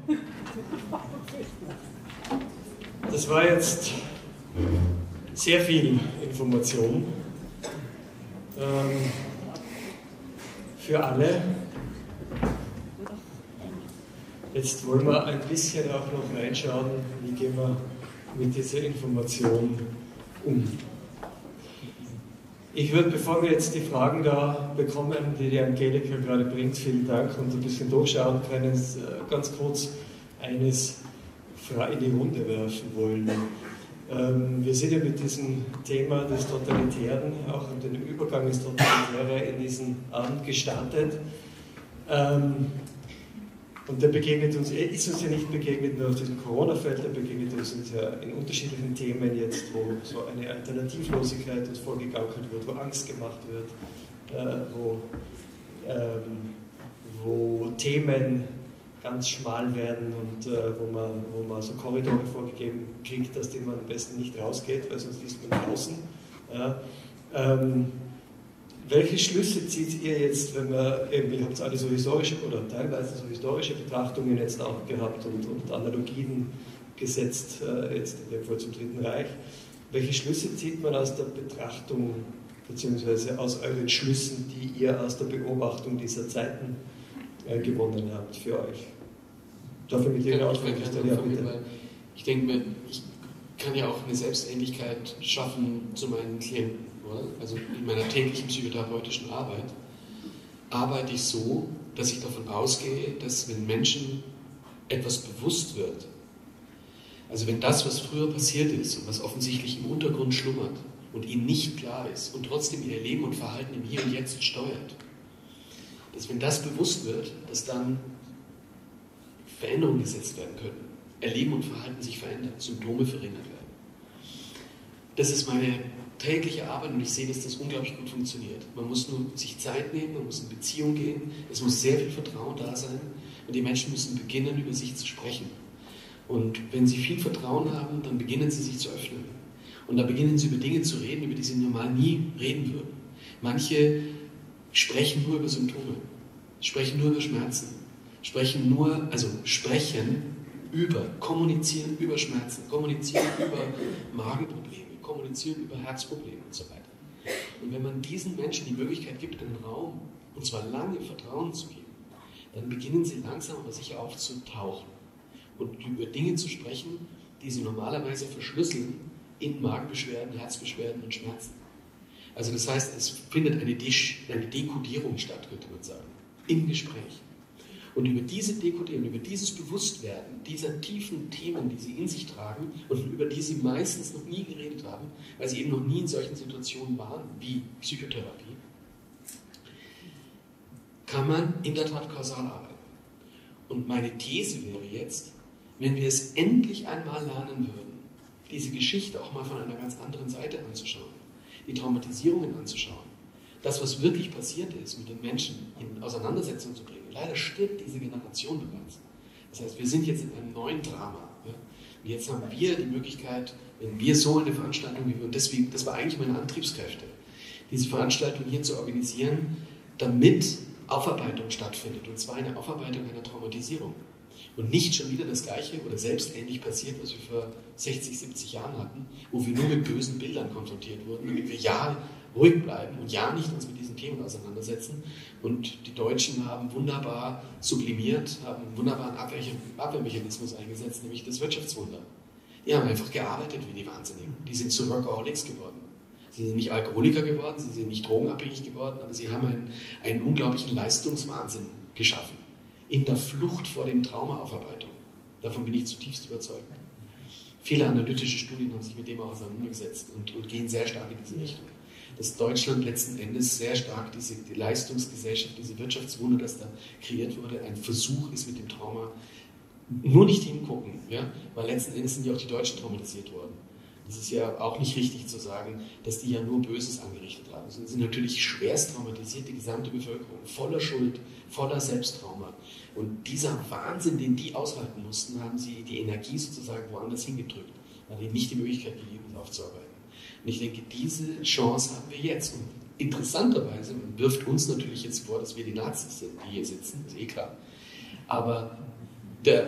Das war jetzt sehr viel Information für alle. Jetzt wollen wir ein bisschen auch noch reinschauen, wie gehen wir mit dieser Information um. Ich würde, bevor wir jetzt die Fragen da bekommen, die Angelika gerade bringt, vielen Dank, und ein bisschen durchschauen können, ganz kurz eines in die Runde werfen wollen. Wir sind ja mit diesem Thema des Totalitären, auch an den Übergang ins Totalitäre in diesen Abend gestartet. Und der begegnet uns, ist uns ja nicht begegnet nur auf diesem Corona-Feld, der begegnet uns ja in unterschiedlichen Themen jetzt, wo so eine Alternativlosigkeit uns vorgegaukelt wird, wo Angst gemacht wird, wo Themen ganz schmal werden und wo man so Korridore vorgegeben kriegt, dass man am besten nicht rausgeht, weil sonst ist man draußen. Ja. Welche Schlüsse zieht ihr jetzt, wenn wir eben, ihr habt alle so historische oder teilweise so historische Betrachtungen jetzt auch gehabt und Analogien gesetzt, jetzt in dem Fall zum Dritten Reich. Welche Schlüsse zieht man aus der Betrachtung, beziehungsweise aus euren Schlüssen, die ihr aus der Beobachtung dieser Zeiten gewonnen habt für euch? Dafür mit Ihnen ausführen. Ich denke mir, ich kann ja auch eine Selbstähnlichkeit schaffen zu meinen Klienten. Oder? Also in meiner täglichen psychotherapeutischen Arbeit arbeite ich so, dass ich davon ausgehe, dass wenn Menschen etwas bewusst wird, also wenn das, was früher passiert ist und was offensichtlich im Untergrund schlummert und ihnen nicht klar ist und trotzdem ihr Leben und Verhalten im Hier und Jetzt steuert, dass wenn das bewusst wird, dass dann Veränderungen gesetzt werden können, Erleben und Verhalten sich verändern, Symptome verringert werden. Das ist meine tägliche Arbeit und ich sehe, dass das unglaublich gut funktioniert. Man muss nur sich Zeit nehmen, man muss in Beziehung gehen, es muss sehr viel Vertrauen da sein und die Menschen müssen beginnen, über sich zu sprechen. Und wenn sie viel Vertrauen haben, dann beginnen sie sich zu öffnen. Und dann beginnen sie über Dinge zu reden, über die sie normal nie reden würden. Manche sprechen nur über Symptome, sprechen nur über Schmerzen, kommunizieren über Schmerzen, kommunizieren über Magenprobleme, kommunizieren über Herzprobleme und so weiter. Und wenn man diesen Menschen die Möglichkeit gibt, einen Raum, und zwar lange Vertrauen zu geben, dann beginnen sie langsam aber sicher aufzutauchen und über Dinge zu sprechen, die sie normalerweise verschlüsseln in Magenbeschwerden, Herzbeschwerden und Schmerzen. Also das heißt, es findet eine Dekodierung statt, könnte man sagen, im Gespräch. Und über diese Dekodierung, über dieses Bewusstwerden dieser tiefen Themen, die sie in sich tragen und über die sie meistens noch nie geredet haben, weil sie eben noch nie in solchen Situationen waren wie Psychotherapie, kann man in der Tat kausal arbeiten. Und meine These wäre jetzt, wenn wir es endlich einmal lernen würden, diese Geschichte auch mal von einer ganz anderen Seite anzuschauen, die Traumatisierungen anzuschauen, das, was wirklich passiert ist, mit den Menschen in Auseinandersetzung zu bringen. Leider stirbt diese Generation bereits. Das heißt, wir sind jetzt in einem neuen Drama. Ja? Und jetzt haben wir die Möglichkeit, wenn wir so eine Veranstaltung wie wir, und deswegen, das war eigentlich meine Antriebskräfte, diese Veranstaltung hier zu organisieren, damit Aufarbeitung stattfindet. Und zwar eine Aufarbeitung einer Traumatisierung. Und nicht schon wieder das Gleiche oder selbst ähnlich passiert, was wir vor 60, 70 Jahren hatten, wo wir nur mit bösen Bildern konfrontiert wurden, damit wir ja ruhig bleiben und ja nicht uns mit diesen Themen auseinandersetzen. Und die Deutschen haben wunderbar sublimiert, haben einen wunderbaren Abwehrmechanismus eingesetzt, nämlich das Wirtschaftswunder. Die haben einfach gearbeitet wie die Wahnsinnigen. Die sind zu Workaholics geworden. Sie sind nicht Alkoholiker geworden, sie sind nicht drogenabhängig geworden, aber sie haben einen unglaublichen Leistungswahnsinn geschaffen. In der Flucht vor dem Traumaaufarbeitung. Davon bin ich zutiefst überzeugt. Viele analytische Studien haben sich mit dem auch auseinandergesetzt und gehen sehr stark in diese Richtung. Dass Deutschland letzten Endes sehr stark die Leistungsgesellschaft, diese Wirtschaftswunder, das da kreiert wurde, ein Versuch ist mit dem Trauma. Nur nicht hingucken, ja? Weil letzten Endes sind ja auch die Deutschen traumatisiert worden. Das ist ja auch nicht richtig zu sagen, dass die ja nur Böses angerichtet haben. Sie sind natürlich schwerst traumatisiert, die gesamte Bevölkerung, voller Schuld, voller Selbsttrauma. Und dieser Wahnsinn, den die aushalten mussten, haben sie die Energie sozusagen woanders hingedrückt, weil ihnen nicht die Möglichkeit gegeben ist, aufzuarbeiten. Und ich denke, diese Chance haben wir jetzt. Und interessanterweise, man wirft uns natürlich jetzt vor, dass wir die Nazis sind, die hier sitzen, ist eh klar. Aber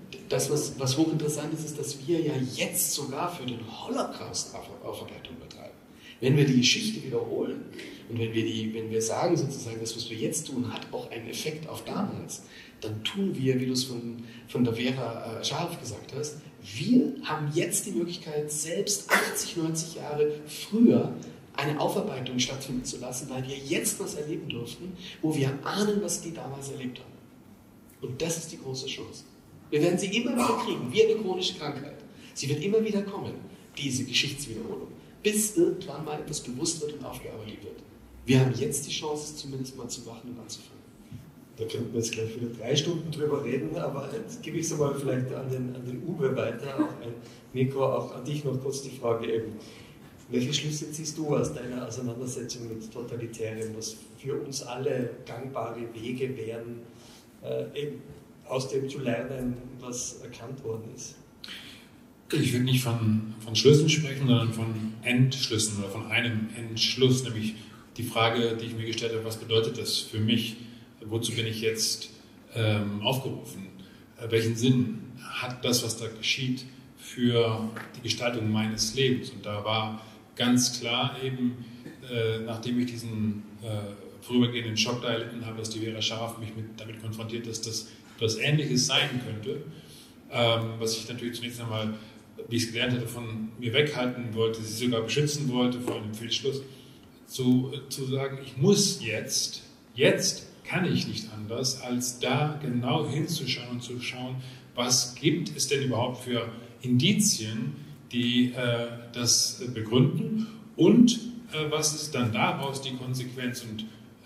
das, was hochinteressant ist, ist, dass wir ja jetzt sogar für den Holocaust Aufarbeitung betreiben. Wenn wir die Geschichte wiederholen und wenn wir sagen sozusagen, das, was wir jetzt tun, hat auch einen Effekt auf damals, dann tun wir, wie du es von der Vera Scharf gesagt hast, wir haben jetzt die Möglichkeit, selbst 80, 90 Jahre früher eine Aufarbeitung stattfinden zu lassen, weil wir jetzt was erleben durften, wo wir ahnen, was die damals erlebt haben. Und das ist die große Chance. Wir werden sie immer wieder kriegen, wie eine chronische Krankheit. Sie wird immer wieder kommen, diese Geschichtswiederholung, bis irgendwann mal etwas bewusst wird und aufgearbeitet wird. Wir haben jetzt die Chance, zumindest mal zu wachen und anzufangen. Da könnten wir jetzt gleich wieder 3 Stunden drüber reden, aber jetzt gebe ich es mal vielleicht an den Uwe weiter, auch ein Mikro, auch an dich noch kurz die Frage eben. Welche Schlüsse ziehst du aus deiner Auseinandersetzung mit Totalitären, was für uns alle gangbare Wege wären, eben aus dem zu lernen, was erkannt worden ist? Ich würde nicht von Schlüssen sprechen, sondern von Entschlüssen oder von einem Entschluss, nämlich die Frage, die ich mir gestellt habe, was bedeutet das für mich? Wozu bin ich jetzt aufgerufen? Welchen Sinn hat das, was da geschieht, für die Gestaltung meines Lebens? Und da war ganz klar eben, nachdem ich diesen vorübergehenden Schock da erlitten habe, dass die Vera Scharf mich damit konfrontiert, dass das etwas Ähnliches sein könnte, was ich natürlich zunächst einmal, wie ich es gelernt hatte, von mir weghalten wollte, sie sogar beschützen wollte vor einem Fehlschluss, zu sagen, ich muss jetzt kann ich nicht anders, als da genau hinzuschauen und zu schauen, was gibt es denn überhaupt für Indizien, die das begründen und was ist dann daraus die Konsequenz. Und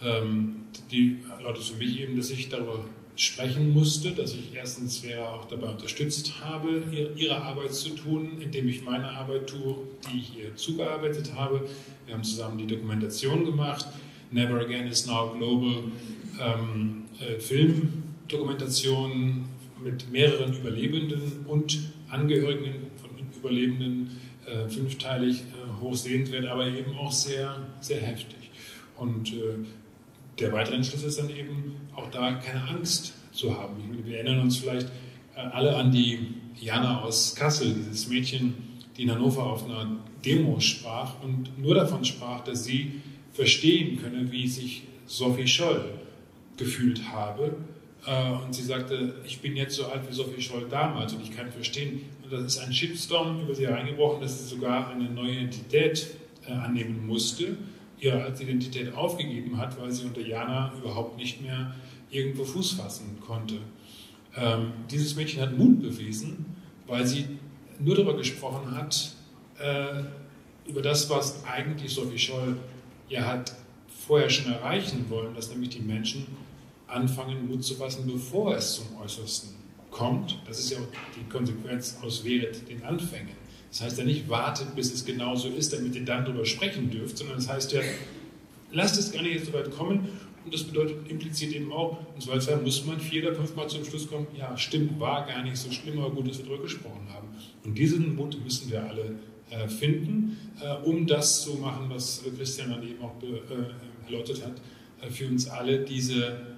die lautet für mich eben, dass ich darüber sprechen musste, dass ich erstens Vera auch dabei unterstützt habe, ihre Arbeit zu tun, indem ich meine Arbeit tue, die ich ihr zugearbeitet habe. Wir haben zusammen die Dokumentation gemacht. Never Again is Now Global, Filmdokumentation mit mehreren Überlebenden und Angehörigen von Überlebenden, 5-teilig, hochsehenswert, aber eben auch sehr, sehr heftig. Und der weitere Entschluss ist dann eben auch da keine Angst zu haben. Wir erinnern uns vielleicht alle an die Jana aus Kassel, dieses Mädchen, die in Hannover auf einer Demo sprach und nur davon sprach, dass sie verstehen könne, wie sich Sophie Scholl gefühlt habe. Und sie sagte, ich bin jetzt so alt wie Sophie Scholl damals und ich kann verstehen, und das ist ein Shitstorm über sie hereingebrochen, dass sie sogar eine neue Identität annehmen musste, ihre alte Identität aufgegeben hat, weil sie unter Jana überhaupt nicht mehr irgendwo Fuß fassen konnte. Dieses Mädchen hat Mut bewiesen, weil sie nur darüber gesprochen hat, über das, was eigentlich Sophie Scholl ja hat vorher schon erreichen wollen, dass nämlich die Menschen anfangen, Mut zu fassen, bevor es zum Äußersten kommt. Das ist ja auch die Konsequenz aus Wehret den Anfängen. Das heißt ja nicht, wartet, bis es genauso ist, damit ihr dann darüber sprechen dürft, sondern das heißt ja, lasst es gar nicht so weit kommen. Und das bedeutet implizit eben auch, im Zweifelsfall muss man 4 oder 5 Mal zum Schluss kommen, ja, stimmt, war gar nicht so schlimm, aber gut, dass wir darüber gesprochen haben. Und diesen Mut müssen wir alle finden, um das zu machen, was Christian dann eben auch erläutert hat, für uns alle diesen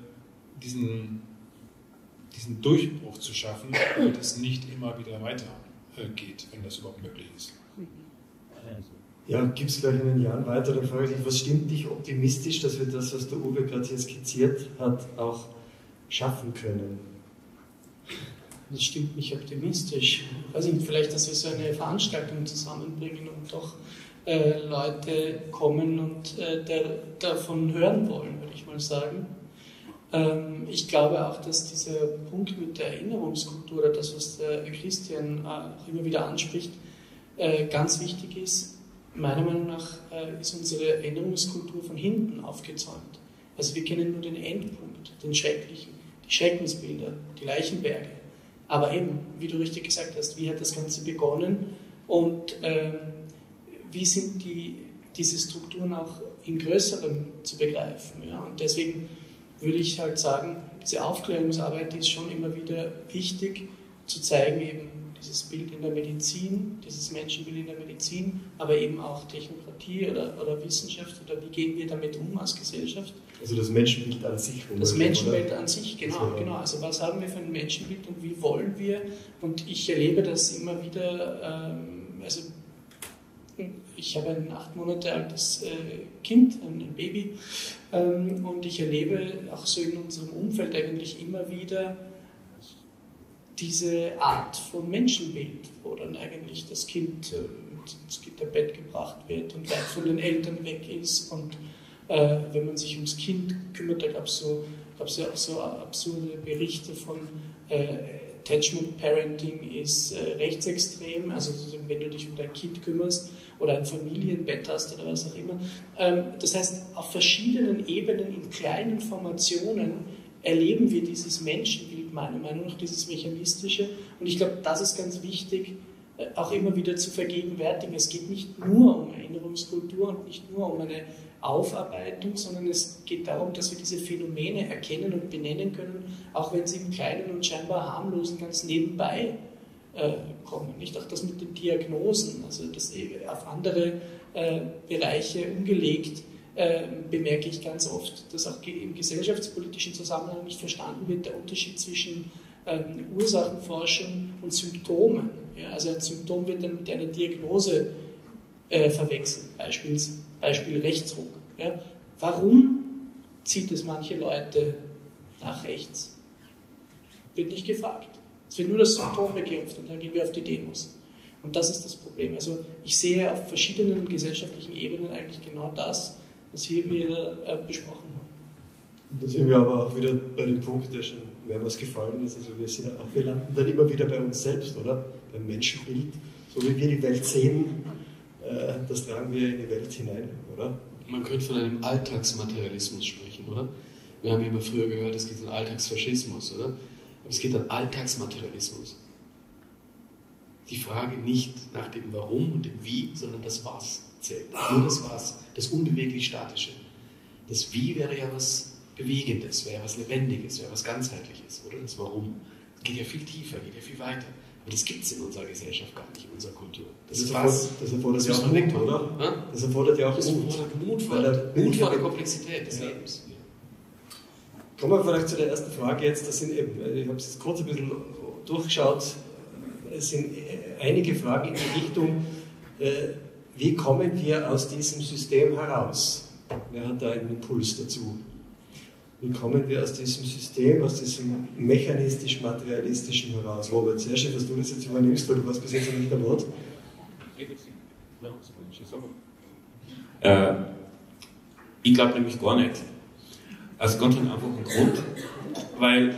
Durchbruch zu schaffen, damit es nicht immer wieder weitergeht, wenn das überhaupt möglich ist. Ja, gibt es gleich einen Jahr weiter, dann frage ich dich, was stimmt dich optimistisch, dass wir das, was der Uwe gerade hier skizziert hat, auch schaffen können? Das stimmt mich optimistisch. Ich weiß nicht, vielleicht, dass wir so eine Veranstaltung zusammenbringen und doch Leute kommen und davon hören wollen, würde ich mal sagen. Ich glaube auch, dass dieser Punkt mit der Erinnerungskultur, oder das, was der Christian auch immer wieder anspricht, ganz wichtig ist. Meiner Meinung nach ist unsere Erinnerungskultur von hinten aufgezäumt. Also wir kennen nur den Endpunkt, den Schrecklichen, die Schreckensbilder, die Leichenberge. Aber eben, wie du richtig gesagt hast, wie hat das Ganze begonnen und wie sind diese Strukturen auch im Größeren zu begreifen. Ja? Und deswegen würde ich halt sagen, diese Aufklärungsarbeit ist schon immer wieder wichtig, zu zeigen eben, dieses Bild in der Medizin, dieses Menschenbild in der Medizin, aber eben auch Technokratie oder Wissenschaft, oder wie gehen wir damit um als Gesellschaft? Also das Menschenbild an sich. Das Menschenbild an sich, genau. Also was haben wir für ein Menschenbild und wie wollen wir? Und ich erlebe das immer wieder, also ich habe ein 8 Monate altes Kind, ein Baby, und ich erlebe auch so in unserem Umfeld eigentlich immer wieder diese Art von Menschenbild, wo dann eigentlich das Kind ins Gitterbett gebracht wird und weit von den Eltern weg ist, und wenn man sich ums Kind kümmert, da gab es ja auch so absurde Berichte von Attachment Parenting ist rechtsextrem, also wenn du dich um dein Kind kümmerst oder ein Familienbett hast oder was auch immer. Das heißt, auf verschiedenen Ebenen, in kleinen Formationen erleben wir dieses Menschenbild, meiner Meinung nach, dieses mechanistische. Und ich glaube, das ist ganz wichtig, auch immer wieder zu vergegenwärtigen. Es geht nicht nur um Erinnerungskultur und nicht nur um eine Aufarbeitung, sondern es geht darum, dass wir diese Phänomene erkennen und benennen können, auch wenn sie im Kleinen und scheinbar harmlosen ganz nebenbei kommen. Nicht auch das mit den Diagnosen, also das auf andere Bereiche umgelegt, bemerke ich ganz oft, dass auch im gesellschaftspolitischen Zusammenhang nicht verstanden wird, der Unterschied zwischen Ursachenforschung und Symptomen. Ja, also ein Symptom wird dann mit einer Diagnose verwechselt, Beispiel Rechtsruck. Ja. Warum zieht es manche Leute nach rechts? Wird nicht gefragt. Es wird nur das Symptom bekämpft und dann gehen wir auf die Demos. Und das ist das Problem. Also ich sehe auf verschiedenen gesellschaftlichen Ebenen eigentlich genau das, was hier wir besprochen haben. Da sind wir aber auch wieder bei dem Punkt, der schon mehrmals gefallen ist. Also wir landen dann immer wieder bei uns selbst, oder? Beim Menschenbild. So wie wir die Welt sehen, das tragen wir in die Welt hinein, oder? Man könnte von einem Alltagsmaterialismus sprechen, oder? Wir haben immer früher gehört, es geht um Alltagsfaschismus, oder? Aber es geht um Alltagsmaterialismus. Die Frage nicht nach dem Warum und dem Wie, sondern das Was zählt. Nur das Was, das unbeweglich Statische. Das Wie wäre ja was Bewegendes, wäre was Lebendiges, wäre was Ganzheitliches, oder? Das Warum geht ja viel tiefer, geht ja viel weiter. Und das gibt es in unserer Gesellschaft gar nicht, in unserer Kultur. Das erfordert ja auch Mut, oder? Ja? Das erfordert ja auch Mut vor der Komplexität des Lebens. Kommen wir vielleicht zu der ersten Frage jetzt. Das sind eben, ich habe es jetzt kurz ein bisschen durchgeschaut, es sind einige Fragen in die Richtung, wie kommen wir aus diesem System heraus? Wer hat da einen Impuls dazu? Wie kommen wir aus diesem System, aus diesem mechanistisch-materialistischen heraus? Robert, sehr schön, dass du das jetzt übernimmst, weil du warst bis jetzt noch nicht am Wort. Ich glaube nämlich gar nicht. Aus ganz einem einfachen Grund, weil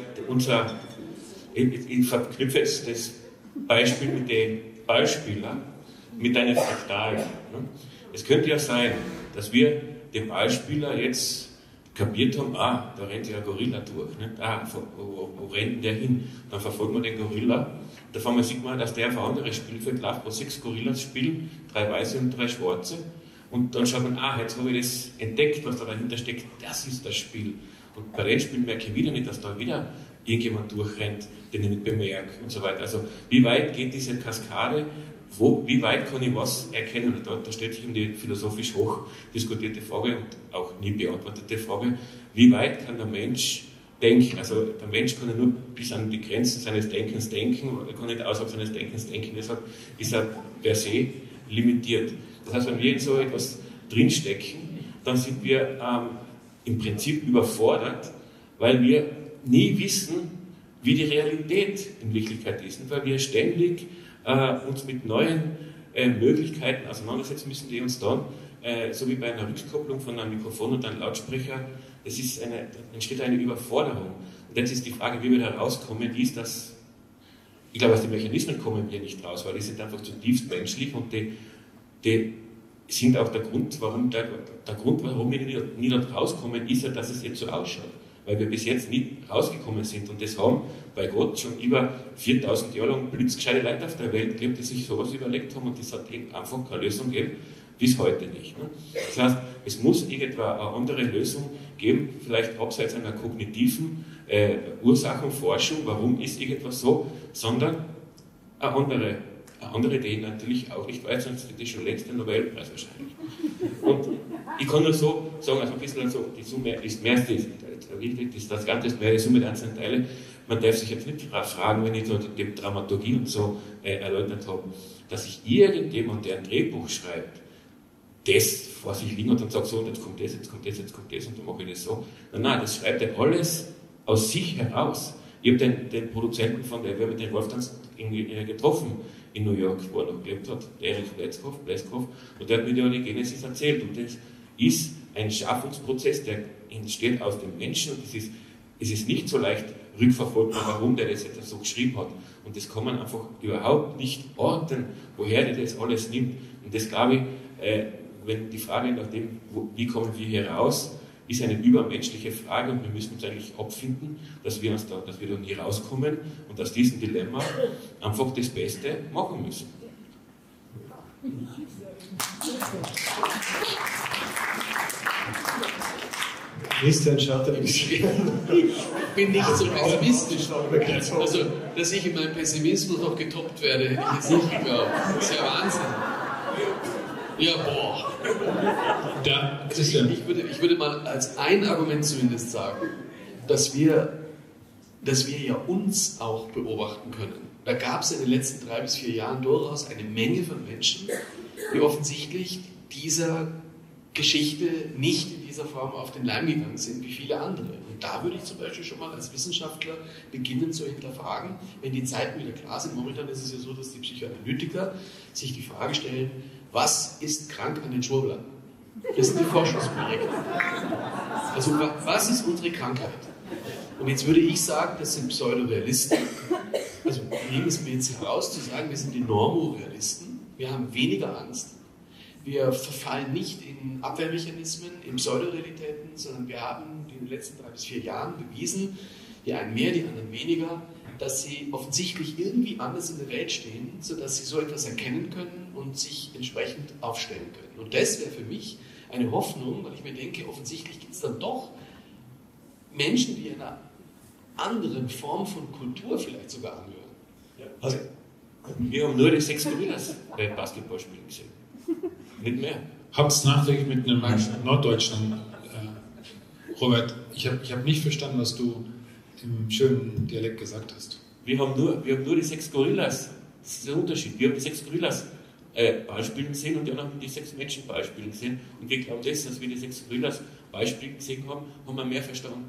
ich verknüpfe jetzt das Beispiel mit den Ballspielern mit einem Fraktal. Es könnte ja sein, dass wir den Ballspieler jetzt kapiert haben, da rennt ja ein Gorilla durch. Nicht? Wo rennt der hin? Dann verfolgt man den Gorilla. Da sieht man, dass der auf ein anderes Spielfeld läuft, wo 6 Gorillas spielen, 3 weiße und 3 schwarze. Und dann schaut man, jetzt habe ich das entdeckt, was da dahinter steckt. Das ist das Spiel. Und bei den Spielen merke ich wieder nicht, dass da wieder irgendjemand durchrennt, den ich nicht bemerke und so weiter. Also wie weit geht diese Kaskade? Wie weit kann ich was erkennen? Da stellt sich die philosophisch hoch diskutierte Frage und auch nie beantwortete Frage, wie weit kann der Mensch denken? Also der Mensch kann ja nur bis an die Grenzen seines Denkens denken, er kann nicht außerhalb seines Denkens denken, deshalb ist er per se limitiert. Das heißt, wenn wir in so etwas drinstecken, dann sind wir im Prinzip überfordert, weil wir nie wissen, wie die Realität in Wirklichkeit ist, weil wir ständig uns mit neuen Möglichkeiten auseinandersetzen müssen, die uns dann, so wie bei einer Rückkopplung von einem Mikrofon und einem Lautsprecher, entsteht eine Überforderung. Und jetzt ist die Frage, wie wir da rauskommen, ist, dass, ich glaube, aus den Mechanismen kommen wir nicht raus, weil die sind einfach zutiefst menschlich und die sind auch der Grund, warum wir nie dort rauskommen, ist ja, dass es jetzt so ausschaut. Weil wir bis jetzt nie rausgekommen sind. Und das haben bei Gott schon über 4000 Jahre lang blitzgescheite Leute auf der Welt gegeben, die sich sowas überlegt haben und das hat eben einfach keine Lösung gegeben, bis heute nicht. Ne? Das heißt, es muss irgendwann eine andere Lösung geben, vielleicht abseits einer kognitiven Ursachenforschung, warum ist irgendwas so, sondern Eine andere, die ich natürlich auch nicht weiß, sonst hätte ich schon längst den Nobelpreis wahrscheinlich. Und ich kann nur so sagen, also ein bisschen so, die Summe ist mehr, das Ganze ist mehr die Summe der einzelnen Teile. Man darf sich jetzt nicht fragen, wenn ich so die Dramaturgie und so erläutert habe, dass sich irgendjemand, der ein Drehbuch schreibt, das vor sich liegen und dann sagt, so, jetzt kommt das, jetzt kommt das, jetzt kommt das und dann mache ich das so. Nein, das schreibt er alles aus sich heraus. Ich habe den Produzenten von der, wir haben den Wolftanz getroffen in New York, wo er noch gelebt hat, der Erich Bleskov, und der hat mir die Genesis erzählt. Und das ist ein Schaffungsprozess, der entsteht aus dem Menschen, und es ist nicht so leicht rückverfolgbar, warum der das jetzt so geschrieben hat. Und das kann man einfach überhaupt nicht orten, woher der das alles nimmt. Und das glaube ich, wenn die Frage nach dem, wie kommen wir hier raus, ist eine übermenschliche Frage, und wir müssen uns eigentlich abfinden, dass wir da nie rauskommen und aus diesem Dilemma einfach das Beste machen müssen. Christian schaut ein bisschen. Ich bin nicht so pessimistisch. Also, dass ich in meinem Pessimismus noch getoppt werde, hätte ich jetzt nicht geglaubt. Das ist ja Wahnsinn. Ja, boah. Da, Christian. Ich würde mal als ein Argument zumindest sagen, dass wir ja uns auch beobachten können. Da gab es in den letzten 3 bis 4 Jahren durchaus eine Menge von Menschen, die offensichtlich dieser Geschichte nicht in dieser Form auf den Leim gegangen sind wie viele andere. Und da würde ich zum Beispiel schon mal als Wissenschaftler beginnen zu hinterfragen, wenn die Zeiten wieder klar sind. Momentan ist es ja so, dass die Psychoanalytiker sich die Frage stellen, was ist krank an den Schwurblern? Das sind die Forschungsprojekte. Also was ist unsere Krankheit? Und jetzt würde ich sagen, das sind Pseudorealisten. Also nehmen es mir jetzt heraus zu sagen, wir sind die Normorealisten. Wir haben weniger Angst. Wir verfallen nicht in Abwehrmechanismen, in Pseudorealitäten, sondern wir haben in den letzten 3 bis 4 Jahren bewiesen, die einen mehr, die anderen weniger, dass sie offensichtlich irgendwie anders in der Welt stehen, sodass sie so etwas erkennen können und sich entsprechend aufstellen können. Und das wäre für mich eine Hoffnung, weil ich mir denke, offensichtlich gibt es dann doch Menschen, die einer anderen Form von Kultur vielleicht sogar angehören. Ja. Also, wir haben nur die 6 Gorillas bei Basketballspielen gesehen. Nicht mehr. Hab's nachträglich mit einem Norddeutschen. Robert, ich hab nicht verstanden, was du im schönen Dialekt gesagt hast. Wir haben nur die 6 Gorillas. Das ist der Unterschied. Wir haben die 6 Gorillas Beispielen gesehen, und die anderen haben die 6 Menschen Beispielen gesehen. Und wir glauben, dass wir die 6 Gorillas Beispiele gesehen haben wir mehr verstanden.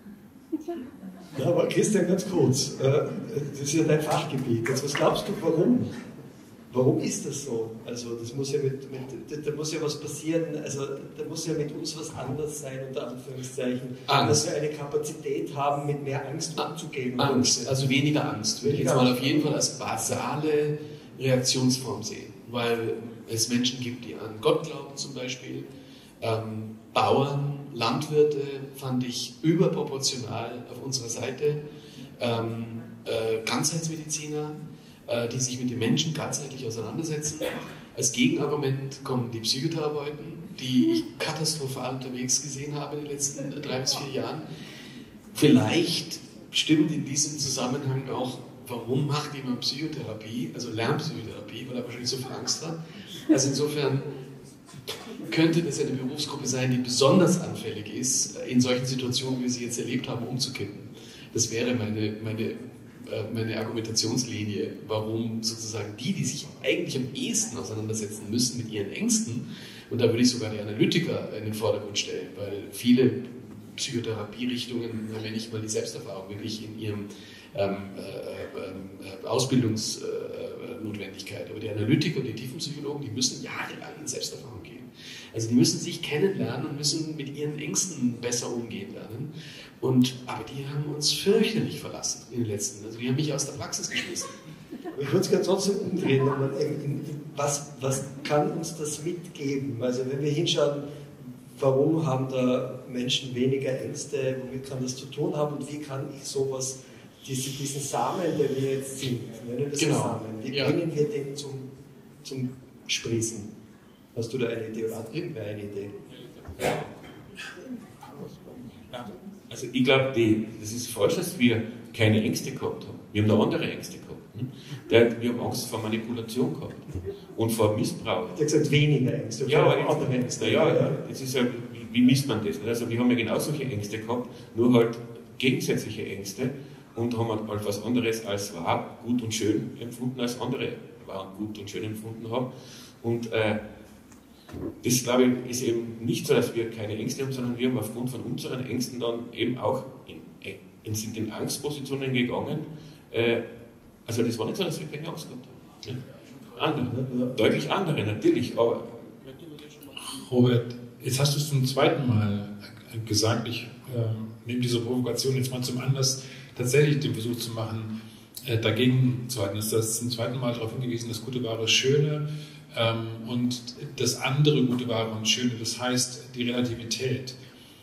Ja, aber Christian, ganz kurz. Das ist ja dein Fachgebiet. Jetzt, was glaubst du, warum? Warum ist das so? Also das muss ja da muss ja was passieren, also da muss ja mit uns was anders sein, unter Anführungszeichen, dass wir eine Kapazität haben, mit mehr Angst umzugehen. Angst, also weniger Angst, würde ich jetzt mal auf jeden Fall als basale Reaktionsform sehen, weil es Menschen gibt, die an Gott glauben zum Beispiel, Bauern, Landwirte fand ich überproportional auf unserer Seite, Ganzheitsmediziner, die sich mit den Menschen ganzheitlich auseinandersetzen. Als Gegenargument kommen die Psychotherapeuten, die ich katastrophal unterwegs gesehen habe in den letzten 3 bis 4 Jahren. Vielleicht stimmt in diesem Zusammenhang auch, warum macht jemand Psychotherapie, also Lernpsychotherapie, weil er wahrscheinlich so viel Angst hat. Also insofern könnte das eine Berufsgruppe sein, die besonders anfällig ist, in solchen Situationen, wie wir sie jetzt erlebt haben, umzukippen. Das wäre meine Argumentationslinie, warum sozusagen die sich eigentlich am ehesten auseinandersetzen müssen mit ihren Ängsten, und da würde ich sogar die Analytiker in den Vordergrund stellen, weil viele Psychotherapierichtungen haben ja nicht mal die Selbsterfahrung wirklich in ihrem Ausbildungsnotwendigkeit. Aber die Analytiker und die Tiefenpsychologen, die müssen jahrelang in Selbsterfahrung gehen. Also die müssen sich kennenlernen und müssen mit ihren Ängsten besser umgehen lernen. Aber die haben uns fürchterlich verlassen in den letzten. Also die haben mich aus der Praxis geschmissen. Ich würde es gerne trotzdem umdrehen. Was kann uns das mitgeben? Also wenn wir hinschauen, warum haben da Menschen weniger Ängste, womit kann das zu tun haben und wie kann ich sowas, diesen Samen, der wir jetzt sind, nennen das Samen, wie bringen wir den zum Sprießen? Hast du da eine Idee oder hat irgendwer eine Idee? Also ich glaube, das ist falsch, dass wir keine Ängste gehabt haben. Wir haben da andere Ängste gehabt. Wir haben Angst vor Manipulation gehabt und vor Missbrauch. Du hast gesagt, weniger Ängste. Ja, aber andere Ängste. Das ist ja, wie misst man das? Also wir haben ja genau solche Ängste gehabt, nur halt gegensätzliche Ängste und haben halt was anderes als wahr, gut und schön empfunden, als andere wahr und gut und schön empfunden haben. Und das, glaube ich, ist eben nicht so, dass wir keine Ängste haben, sondern wir haben aufgrund von unseren Ängsten dann eben auch sind in Angstpositionen gegangen. Also das war nicht so, dass wir keine Angst gehabt haben. Andere, deutlich andere, natürlich. Aber Robert, jetzt hast du es zum zweiten Mal gesagt, ich nehme diese Provokation jetzt mal zum Anlass, tatsächlich den Versuch zu machen, dagegen zu halten. Du hast zum zweiten Mal darauf hingewiesen, das Gute, Wahre, Schöne und das andere Gute, Wahre und Schöne, das heißt die Relativität.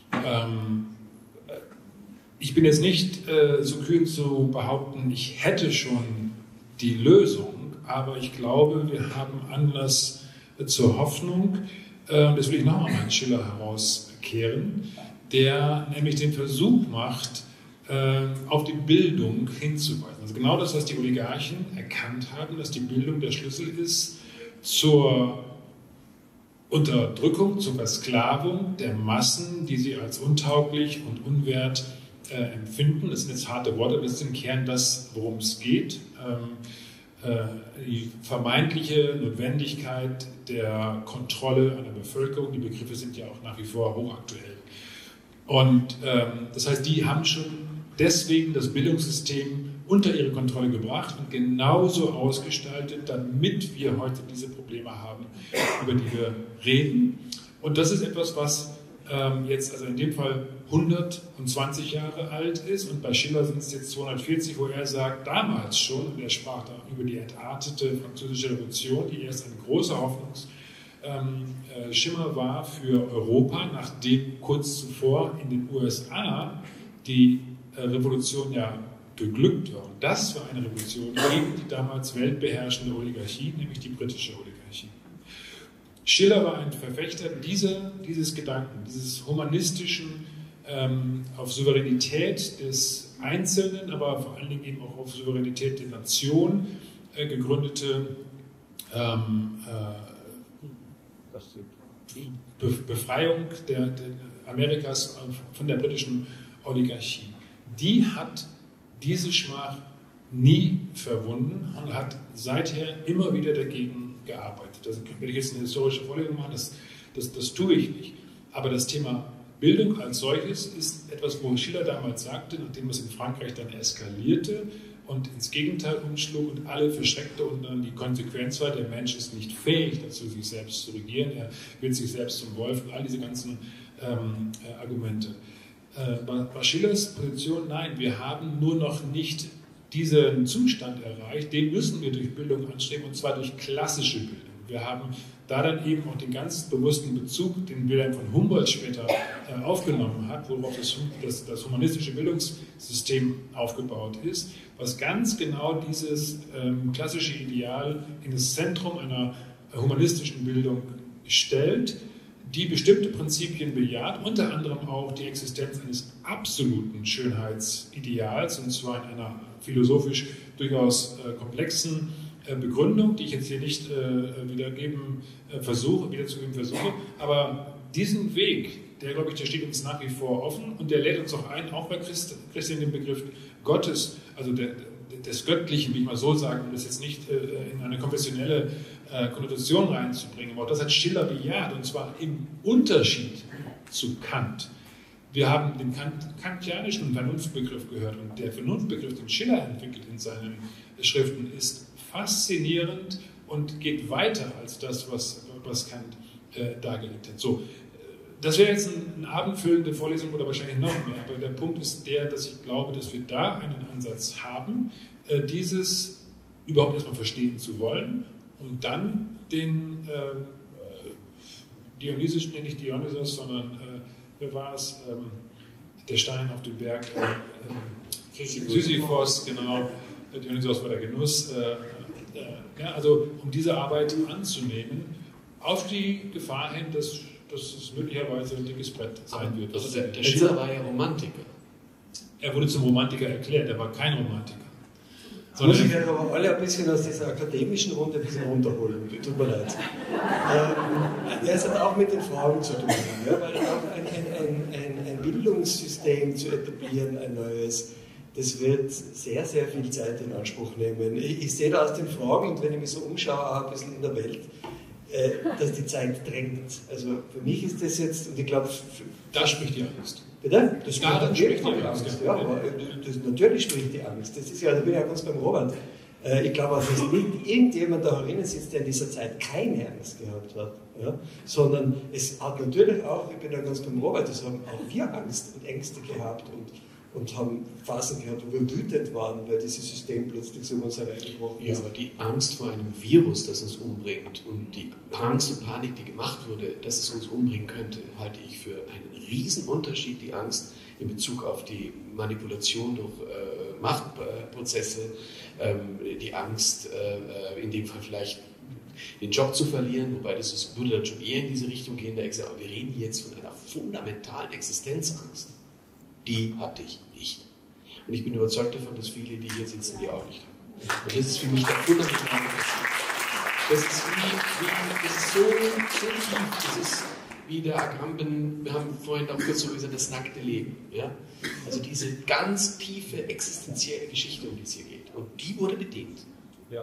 Ich bin jetzt nicht so kühn zu behaupten, ich hätte schon die Lösung, aber ich glaube, wir haben Anlass zur Hoffnung. Das will ich noch einmal an Schiller herauskehren, der nämlich den Versuch macht, auf die Bildung hinzuweisen. Also genau das, was die Oligarchen erkannt haben, dass die Bildung der Schlüssel ist zur Unterdrückung, zur Versklavung der Massen, die sie als untauglich und unwert empfinden. Das sind jetzt harte Worte, aber das ist im Kern das, worum es geht. Die vermeintliche Notwendigkeit der Kontrolle einer Bevölkerung, die Begriffe sind ja auch nach wie vor hochaktuell. Und das heißt, die haben schon deswegen das Bildungssystem unter ihre Kontrolle gebracht und genauso ausgestaltet, damit wir heute diese Probleme haben, über die wir reden. Und das ist etwas, was jetzt also in dem Fall 120 Jahre alt ist und bei Schiller sind es jetzt 240, wo er sagt, damals schon, und er sprach da über die entartete französische Revolution, die erst ein großer Hoffnungsschimmer war für Europa, nachdem kurz zuvor in den USA die Revolution ja geglückt war. Und das war eine Revolution gegen die damals weltbeherrschende Oligarchie, nämlich die britische Oligarchie. Schiller war ein Verfechter dieses Gedanken, dieses humanistischen, auf Souveränität des Einzelnen, aber vor allen Dingen eben auch auf Souveränität der Nation gegründete Befreiung der Amerikas von der britischen Oligarchie. Die hat diese Schmach nie verwunden und hat seither immer wieder dagegen gearbeitet. Also wenn ich jetzt eine historische Vorlesung mache, das tue ich nicht. Aber das Thema Bildung als solches ist etwas, wo Schiller damals sagte, nachdem es in Frankreich dann eskalierte und ins Gegenteil umschlug und alle verschreckte und dann die Konsequenz war, der Mensch ist nicht fähig dazu, sich selbst zu regieren, er wird sich selbst zum Wolf und all diese ganzen Argumente. War Schillers Position, nein, wir haben nur noch nicht diesen Zustand erreicht, den müssen wir durch Bildung anstreben, und zwar durch klassische Bildung. Wir haben da dann eben auch den ganz bewussten Bezug, den Wilhelm von Humboldt später aufgenommen hat, worauf das humanistische Bildungssystem aufgebaut ist, was ganz genau dieses klassische Ideal in das Zentrum einer humanistischen Bildung stellt, die bestimmte Prinzipien bejaht, unter anderem auch die Existenz eines absoluten Schönheitsideals, und zwar in einer philosophisch durchaus komplexen Begründung, die ich jetzt hier nicht wiederzugeben versuche, aber diesen Weg, der, glaube ich, der steht uns nach wie vor offen und der lädt uns auch ein, auch bei Christian den Begriff Gottes, also des Göttlichen, wie ich mal so sagen, um das jetzt nicht in eine konfessionelle Konnotation reinzubringen, aber auch das hat Schiller bejaht, und zwar im Unterschied zu Kant. Wir haben den kantianischen Vernunftbegriff gehört, und der Vernunftbegriff, den Schiller entwickelt in seinen Schriften, ist faszinierend und geht weiter als das, was Kant dargelegt hat. So, das wäre jetzt eine abendfüllende Vorlesung oder wahrscheinlich noch mehr, aber der Punkt ist der, dass ich glaube, dass wir da einen Ansatz haben, dieses überhaupt erstmal verstehen zu wollen, und dann den Dionysischen, nicht Dionysos, sondern wer war es? Der Stein auf dem Berg, Sisyphos, genau, Dionysos war der Genuss. Ja, also um diese Arbeit anzunehmen, auf die Gefahr hin, dass es möglicherweise ein dickes Brett sein wird. Also der Schiller war ja Romantiker. er wurde zum Romantiker erklärt, er war kein Romantiker. Muss ich aber alle ein bisschen aus dieser akademischen Runde ein bisschen runterholen, tut mir leid. Das hat auch mit den Fragen zu tun, ja, weil auch ein Bildungssystem zu etablieren, ein neues, das wird sehr, sehr viel Zeit in Anspruch nehmen. Ich sehe da aus den Fragen, und wenn ich mich so umschaue, auch ein bisschen in der Welt, dass die Zeit drängt. Also für mich ist das jetzt, und ich glaube... Da spricht die Angst. Bitte? Das spricht die Angst. Ja, aber natürlich spricht die Angst. Das ist ja, da bin ich ja ganz beim Robert. Ich glaube, dass nicht irgendjemand da drinnen sitzt, der in dieser Zeit keine Angst gehabt hat. Ja? Sondern es hat natürlich auch, ich bin da ganz beim Robert, es haben auch wir Angst und Ängste gehabt und haben Phasen gehabt, wo wir wütend waren, weil dieses System plötzlich so uns hereingebrochen ist. Ja, aber die Angst vor einem Virus, das uns umbringt, und die Angst und Panik, die gemacht wurde, dass es uns umbringen könnte, halte ich für einen Riesenunterschied. Die Angst in Bezug auf die Manipulation durch Machtprozesse, die Angst, in dem Fall vielleicht den Job zu verlieren, wobei würde dann schon eher in diese Richtung gehen. Aber wir reden jetzt von einer fundamentalen Existenzangst. Die hatte ich nicht. Und ich bin überzeugt davon, dass viele, die hier sitzen, die auch nicht haben. Und das ist für mich der fundamentale Unterschied. Das ist so tief, das ist wie der Agamben, wir haben vorhin auch kurz so gesagt, das nackte Leben. Ja? Also diese ganz tiefe existenzielle Geschichte, um die es hier geht. Und die wurde bedingt. Ja.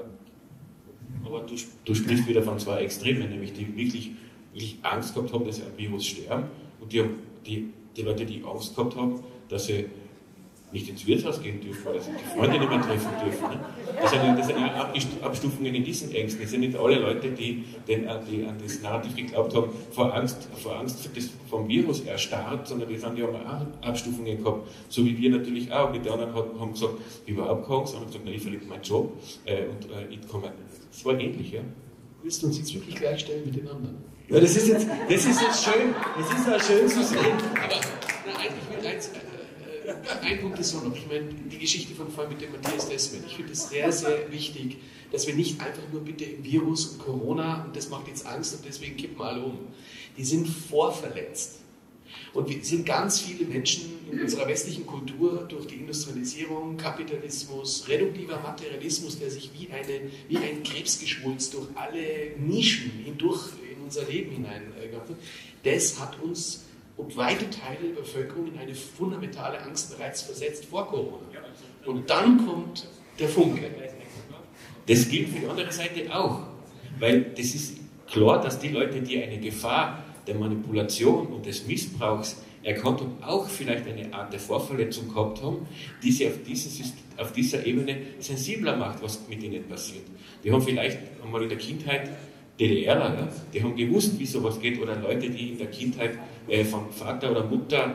Aber du sprichst wieder von zwei Extremen, nämlich die wirklich Angst gehabt haben, dass sie am Virus sterben, und die Leute, die Angst gehabt haben, dass sie nicht ins Wirtshaus gehen dürfen, dass sie die Freunde nicht mehr treffen dürfen. Ne? Das sind ja Abstufungen in diesen Ängsten. Das sind nicht alle Leute, die an das Narrativ geglaubt haben, vor Angst vom Virus erstarrt, sondern die haben auch Abstufungen gehabt, so wie wir natürlich auch. Die anderen haben gesagt, überhaupt keine Angst, haben gesagt, na, ich verliere meinen Job und ich komme. Das war ähnlich, ja. Willst du uns jetzt wirklich gleichstellen mit den anderen? Ja, das ist jetzt schön, das ist auch schön zu sehen. Aber ein Punkt ist so noch, ich meine, die Geschichte von vorhin mit dem Matthias Dessmann, ich finde es sehr, sehr wichtig, dass wir nicht einfach nur bitte im Virus und Corona und das macht jetzt Angst und deswegen kippen alle um. Die sind vorverletzt. Und wir sind ganz viele Menschen in unserer westlichen Kultur durch die Industrialisierung, Kapitalismus, reduktiver Materialismus, der sich wie ein Krebsgeschwulst durch alle Nischen hindurch in unser Leben hinein gemacht hat. Das hat uns und weite Teile der Bevölkerung in eine fundamentale Angst bereits versetzt vor Corona. Und dann kommt der Funke. Das gilt für die andere Seite auch, weil das ist klar, dass die Leute, die eine Gefahr der Manipulation und des Missbrauchs erkannt haben, auch vielleicht eine Art der Vorverletzung gehabt haben, die sie auf dieser Ebene sensibler macht, was mit ihnen passiert. Die haben vielleicht einmal in der Kindheit DDRler, ja, die haben gewusst, wie sowas geht, oder Leute, die in der Kindheit von Vater oder Mutter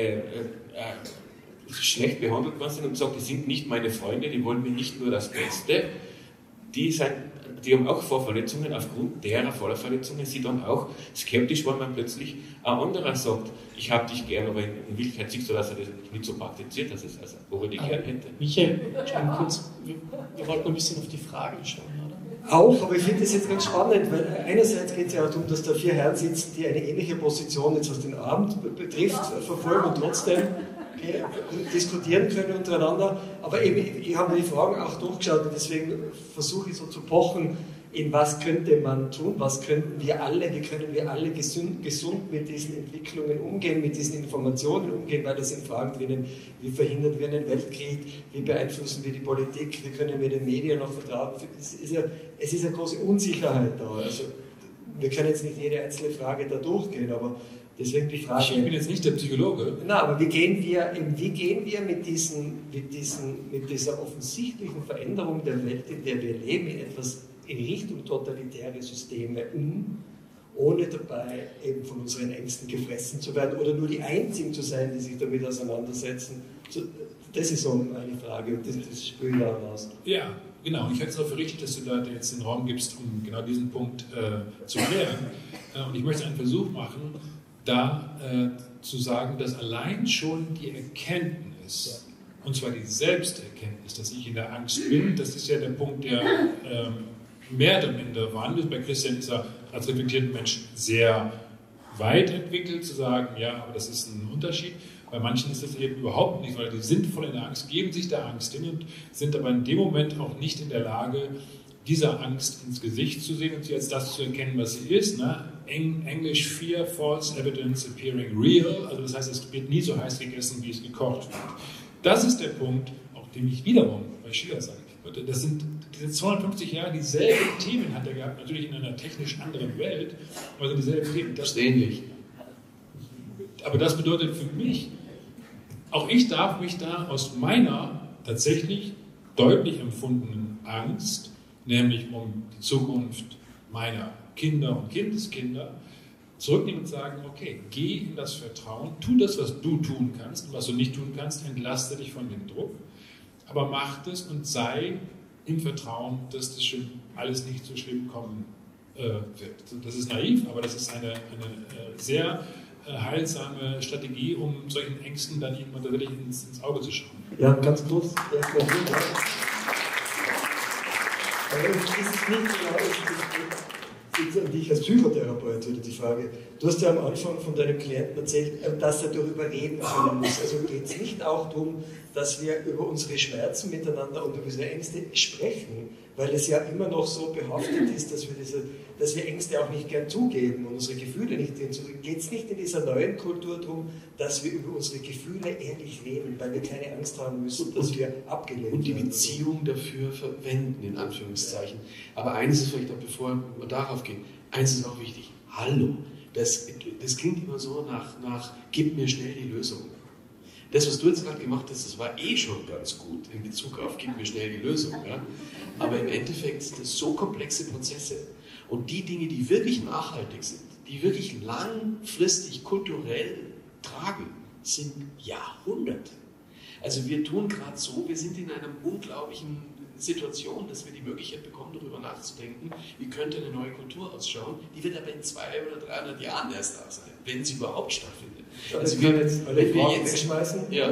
schlecht behandelt worden sind und gesagt, die sind nicht meine Freunde, die wollen mir nicht nur das Beste. Die haben auch Vorverletzungen, aufgrund derer Vorverletzungen sie dann auch skeptisch, weil man plötzlich ein anderer sagt, ich habe dich gern, aber in Wirklichkeit siehst du, dass er das nicht so praktiziert, dass es also, wo er dich gern hätte. Michael, kurz, wir wollten ein bisschen auf die Fragen schauen, oder? Auch, aber ich finde das jetzt ganz spannend, weil einerseits geht es ja auch darum, dass da 4 Herren sitzen, die eine ähnliche Position jetzt was den Abend betrifft, verfolgen und trotzdem diskutieren können untereinander. Aber eben, ich habe mir die Fragen auch durchgeschaut und deswegen versuche ich so zu pochen, in was könnte man tun, was könnten wir alle, wie können wir alle gesund mit diesen Entwicklungen umgehen, mit diesen Informationen umgehen, weil da sind Fragen drinnen, wie verhindern wir einen Weltkrieg, wie beeinflussen wir die Politik, wie können wir den Medien noch vertrauen. Es ist eine große Unsicherheit da. Also, wir können jetzt nicht jede einzelne Frage da durchgehen, aber deswegen die Frage... Ich bin jetzt nicht der Psychologe. Na, aber wie gehen wir mit dieser offensichtlichen Veränderung der Welt, in der wir leben, in Richtung totalitäre Systeme ohne dabei eben von unseren Ängsten gefressen zu werden oder nur die Einzigen zu sein, die sich damit auseinandersetzen. Das ist so eine Frage und das spüre ich auch raus. Ja, genau. Ich halte es auch für richtig, dass du da jetzt den Raum gibst, um genau diesen Punkt zu klären. Und ich möchte einen Versuch machen, da zu sagen, dass allein schon die Erkenntnis, und zwar die Selbsterkenntnis, dass ich in der Angst bin, das ist ja der Punkt, der mehr oder minder vorhanden ist. Bei Christian ist er als reflektierter Mensch sehr weit entwickelt, zu sagen, ja, aber das ist ein Unterschied. Bei manchen ist das eben überhaupt nicht, weil die sind voll in der Angst, geben sich der Angst hin und sind aber in dem Moment auch nicht in der Lage, dieser Angst ins Gesicht zu sehen und sie als das zu erkennen, was sie ist. Ne? Englisch Fear, False Evidence Appearing Real, also das heißt, es wird nie so heiß gegessen, wie es gekocht wird. Das ist der Punkt, auch den ich wiederum bei Schiller sage. Das sind diese 250 Jahre, dieselben Themen hat er gehabt, natürlich in einer technisch anderen Welt, aber sind dieselben Themen. Das ist ähnlich. Aber das bedeutet für mich, auch ich darf mich da aus meiner tatsächlich deutlich empfundenen Angst, nämlich um die Zukunft meiner Kinder und Kindeskinder, zurücknehmen und sagen, okay, geh in das Vertrauen, tu das, was du tun kannst, und was du nicht tun kannst, entlaste dich von dem Druck, aber mach das und sei im Vertrauen, dass das schon alles nicht so schlimm kommen wird. Das ist naiv, aber das ist eine sehr heilsame Strategie, um solchen Ängsten dann irgendwann tatsächlich ins Auge zu schauen. Ja, ganz kurz. Ist es nicht genau, an dich als Psychotherapeut wieder die Frage. Du hast ja am Anfang von deinem Klienten erzählt, dass er darüber reden können muss. Also geht es nicht auch darum, dass wir über unsere Schmerzen miteinander und über unsere Ängste sprechen, weil es ja immer noch so behaftet ist, dass wir Ängste auch nicht gern zugeben und unsere Gefühle nicht gern zugeben. Geht es nicht in dieser neuen Kultur darum, dass wir über unsere Gefühle ehrlich reden, weil wir keine Angst haben müssen, dass wir abgelehnt werden? Und die Beziehung dafür verwenden, in Anführungszeichen. Aber eines ist vielleicht auch, bevor wir darauf gehen, eines ist auch wichtig. Hallo, das klingt immer so nach gib mir schnell die Lösung. Das, was du jetzt gerade gemacht hast, das war eh schon ganz gut in Bezug auf gib mir schnell die Lösung. Ja? Aber im Endeffekt sind das so komplexe Prozesse. Und die Dinge, die wirklich nachhaltig sind, die wirklich langfristig kulturell tragen, sind Jahrhunderte. Also wir tun gerade so, wir sind in einer unglaublichen Situation, dass wir die Möglichkeit bekommen, darüber nachzudenken, wie könnte eine neue Kultur ausschauen. Die wird aber in 200 oder 300 Jahren erst da sein, wenn sie überhaupt stattfindet. Also wir jetzt alle Fragen wegschmeißen. Ja.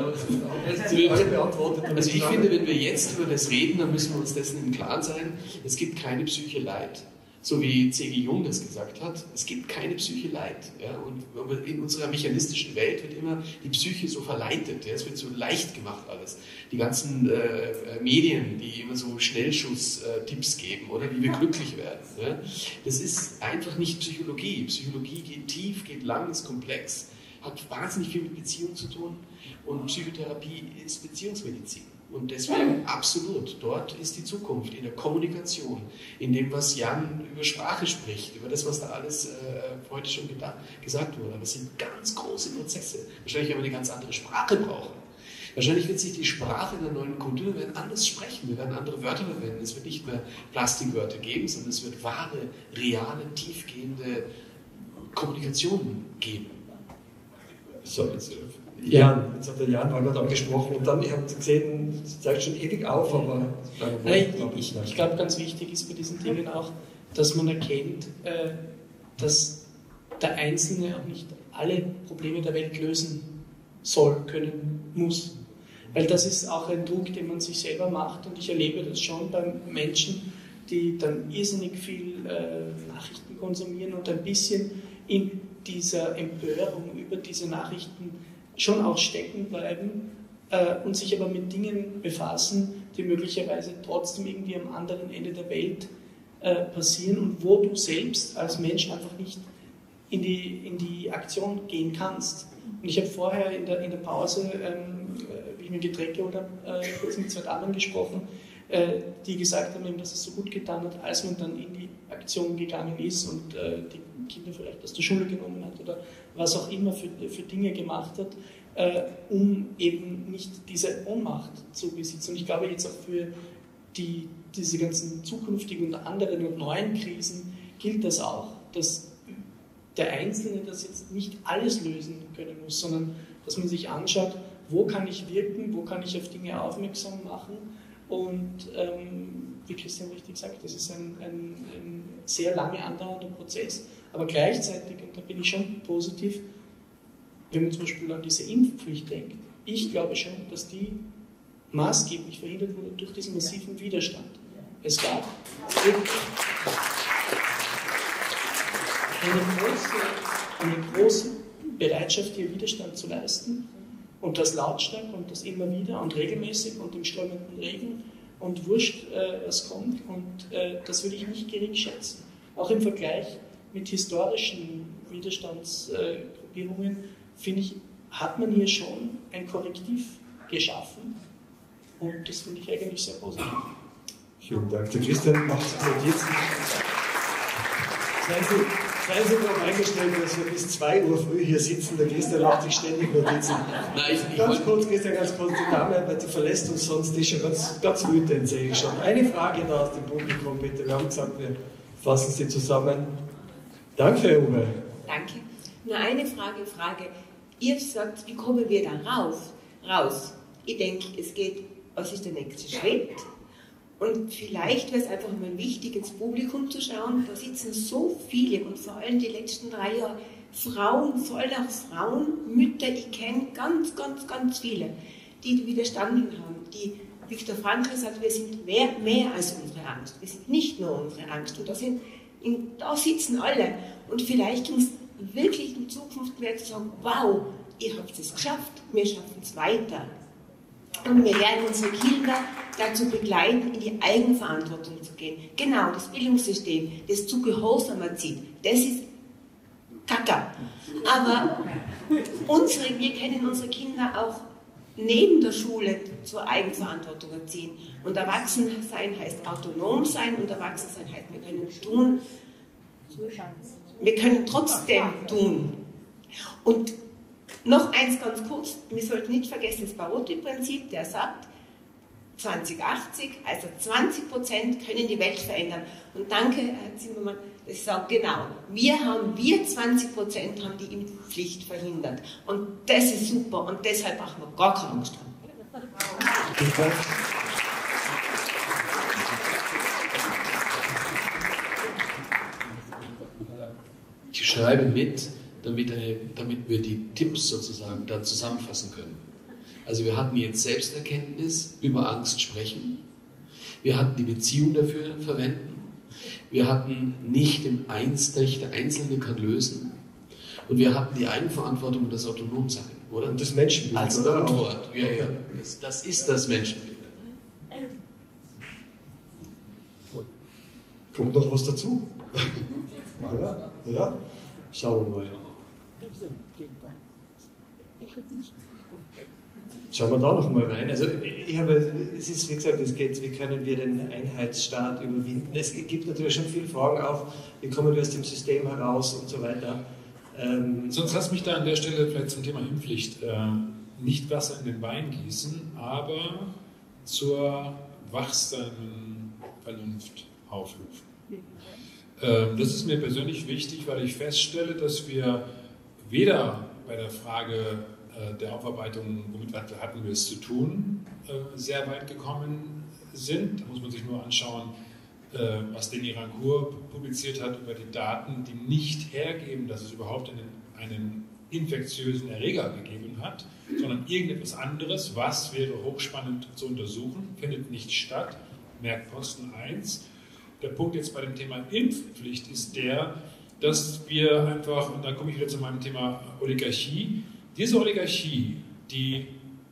Also ich finde, wenn wir jetzt über das reden, dann müssen wir uns dessen im Klaren sein, es gibt keine Psyche Leid. So wie C.G. Jung das gesagt hat, es gibt keine Psyche Leid. Ja? Und in unserer mechanistischen Welt wird immer die Psyche so verleitet. Ja? Es wird so leicht gemacht alles. Die ganzen Medien, die immer so Schnellschuss-Tipps geben oder wie wir glücklich werden. Ja? Das ist einfach nicht Psychologie. Psychologie geht tief, geht lang, ist komplex, hat wahnsinnig viel mit Beziehung zu tun und Psychotherapie ist Beziehungsmedizin. Und deswegen absolut, dort ist die Zukunft, in der Kommunikation, in dem, was Jan über Sprache spricht, über das, was da alles heute schon gesagt wurde. Aber es sind ganz große Prozesse. Wahrscheinlich werden wir eine ganz andere Sprache brauchen. Wahrscheinlich wird sich die Sprache in der neuen Kultur, wir werden anders sprechen, wir werden andere Wörter verwenden. Es wird nicht mehr Plastikwörter geben, sondern es wird wahre, reale, tiefgehende Kommunikation geben. So, jetzt hat der Jan war gerade angesprochen und dann, ihr habt gesehen, es zeigt schon ewig auf, aber... Ich glaube, ganz wichtig ist bei diesen Dingen auch, dass man erkennt, dass der Einzelne auch nicht alle Probleme der Welt lösen soll, können, muss. Weil das ist auch ein Druck, den man sich selber macht und ich erlebe das schon bei Menschen, die dann irrsinnig viel Nachrichten konsumieren und ein bisschen in dieser Empörung über diese Nachrichten schon auch stecken bleiben und sich aber mit Dingen befassen, die möglicherweise trotzdem irgendwie am anderen Ende der Welt passieren und wo du selbst als Mensch einfach nicht in die Aktion gehen kannst. Und ich habe vorher in der Pause, wie ich mir Getränk geholt habe, kurz mit 2 Damen gesprochen, die gesagt haben, dass es so gut getan hat, als man dann in die Aktion gegangen ist und die Kinder vielleicht aus der Schule genommen hat oder was auch immer für Dinge gemacht hat, um eben nicht diese Ohnmacht zu besitzen. Und ich glaube jetzt auch für diese ganzen zukünftigen und anderen und neuen Krisen gilt das auch, dass der Einzelne das jetzt nicht alles lösen können muss, sondern dass man sich anschaut, wo kann ich wirken, wo kann ich auf Dinge aufmerksam machen und wie Christian richtig sagt, das ist ein sehr lange andauernder Prozess, aber gleichzeitig, und da bin ich schon positiv, wenn man zum Beispiel an diese Impfpflicht denkt, ich glaube schon, dass die maßgeblich verhindert wurde durch diesen massiven Widerstand. Es gab eine große eine große Bereitschaft, hier Widerstand zu leisten und das lautstark und das immer wieder und regelmäßig und im strömenden Regen und wurscht, was kommt. Und das würde ich nicht gering schätzen. Auch im Vergleich mit historischen Widerstandsgruppierungen, finde ich, hat man hier schon ein Korrektiv geschaffen. Und das finde ich eigentlich sehr positiv. Vielen Dank. Der Christian macht Notizen. Seien Sie darauf eingestellt, dass wir bis 2 Uhr früh hier sitzen. Der Christian macht sich ständig Notizen. Ganz kurz, Christian, ganz kurz. Die Dame, weil die verlässt uns sonst, die ist schon ganz wütend, sehe ich schon. Eine Frage da aus dem Publikum, bitte. Wir haben gesagt, wir fassen sie zusammen. Danke, Uwe. Danke. Nur eine Frage. Ihr sagt, wie kommen wir da raus? Ich denke, es geht, was ist der nächste Schritt? Und vielleicht wäre es einfach mal wichtig, ins Publikum zu schauen. Da sitzen so viele und vor allem die letzten 3 Jahre Frauen, vor allem auch Frauen, Mütter, ich kenne ganz, ganz, ganz viele, die widerstanden haben. Die Viktor Frankl sagt, wir sind mehr als unsere Angst. Wir sind nicht nur unsere Angst. Und da sitzen alle. Und vielleicht ging es wirklich in Zukunft mehr zu sagen, wow, ihr habt es geschafft, wir schaffen es weiter. Und wir werden unsere Kinder dazu begleiten, in die Eigenverantwortung zu gehen. Genau, das Bildungssystem, das zu gehorsam erzieht, das ist Kacke. Aber wir können unsere Kinder auch neben der Schule zur Eigenverantwortung erziehen. Und Erwachsensein heißt autonom sein und Erwachsensein heißt, wir können trotzdem tun. Und noch eins ganz kurz, wir sollten nicht vergessen, das Barotti-Prinzip, der sagt, 2080, also 20% können die Welt verändern. Und danke, Herr Zimmermann, das sagt genau, wir 20% haben die Impfpflicht verhindert. Und das ist super und deshalb brauchen wir gar keine Angst haben. Ich schreibe mit, damit wir die Tipps sozusagen dann zusammenfassen können. Also wir hatten jetzt Selbsterkenntnis, über Angst sprechen. Wir hatten die Beziehung dafür verwenden. Wir hatten nicht der Einzelne kann lösen. Und wir hatten die Eigenverantwortung und das Autonomsein, oder? Und das Menschenbild, als oder? Antwort. Ja. Das ist das Menschenbild. Kommt noch was dazu? Ja? Schauen wir mal. Schauen wir da noch mal rein. Also es ist, wie gesagt, es geht, wie können wir den Einheitsstaat überwinden? Es gibt natürlich schon viele Fragen auf, wie kommen wir aus dem System heraus und so weiter. Sonst lass mich da an der Stelle vielleicht zum Thema Impfpflicht nicht Wasser in den Wein gießen, aber zur wachsamen Vernunft aufrufen. Das ist mir persönlich wichtig, weil ich feststelle, dass wir weder bei der Frage der Aufarbeitung, womit hatten wir es zu tun, sehr weit gekommen sind. Da muss man sich nur anschauen, was Denis Rancourt publiziert hat über die Daten, die nicht hergeben, dass es überhaupt einen infektiösen Erreger gegeben hat, sondern irgendetwas anderes, was wäre hochspannend zu untersuchen, findet nicht statt. Merkposten 1. Der Punkt jetzt bei dem Thema Impfpflicht ist der, dass wir einfach, und da komme ich wieder zu meinem Thema Oligarchie, diese Oligarchie, die